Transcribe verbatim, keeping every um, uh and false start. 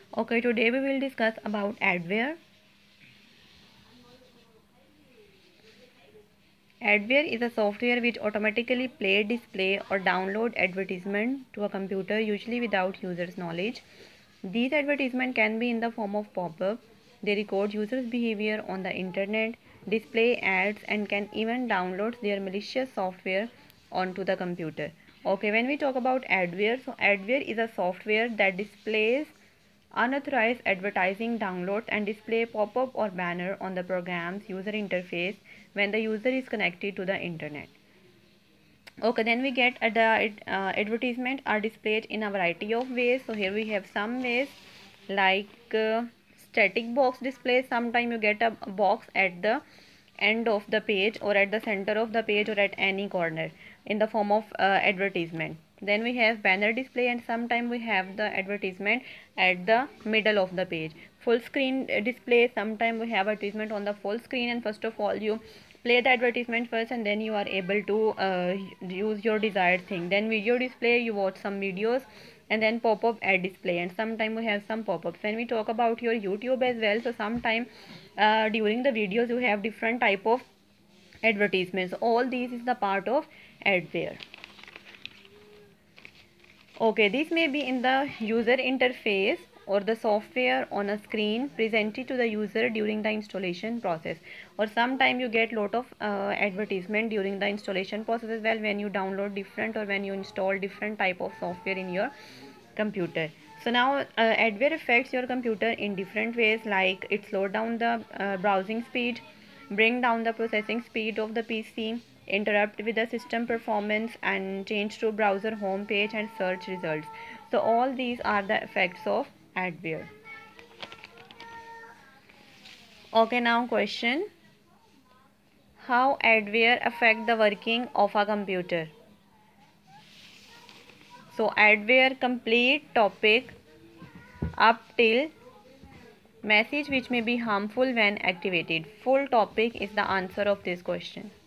Okay, today we will discuss about adware. Adware is a software which automatically play, display or download advertisement to a computer, usually without user's knowledge. These advertisements can be in the form of pop-up. They record users' behavior on the internet, display ads, and can even download their malicious software onto the computer. Okay, when we talk about adware, so adware is a software that displays unauthorized advertising, downloads and display pop-up or banner on the program's user interface when the user is connected to the internet. Okay, then we get uh, the uh, advertisement are displayed in a variety of ways. So here we have some ways like uh, static box display. Sometime you get a box at the end of the page or at the center of the page or at any corner in the form of uh, advertisement. Then we have banner display, and sometime we have the advertisement at the middle of the page. Full screen display, sometime we have advertisement on the full screen, and first of all you play the advertisement first and then you are able to uh, use your desired thing. Then video display, you watch some videos, and then pop-up ad display, and sometime we have some pop-ups. When we talk about your YouTube as well, so sometime uh, during the videos you have different type of advertisements. All these is the part of adware. Okay, this may be in the user interface or the software on a screen presented to the user during the installation process, or sometime you get lot of uh, advertisement during the installation process as well, when you download different or when you install different type of software in your computer. So now uh, adware affects your computer in different ways, like it slow down the uh, browsing speed, bring down the processing speed of the P C, interrupt with the system performance, and change to browser home page and search results. So all these are the effects of adware. Okay, now question: how adware affect the working of a computer? So adware complete topic up till message which may be harmful when activated. Full topic is the answer of this question.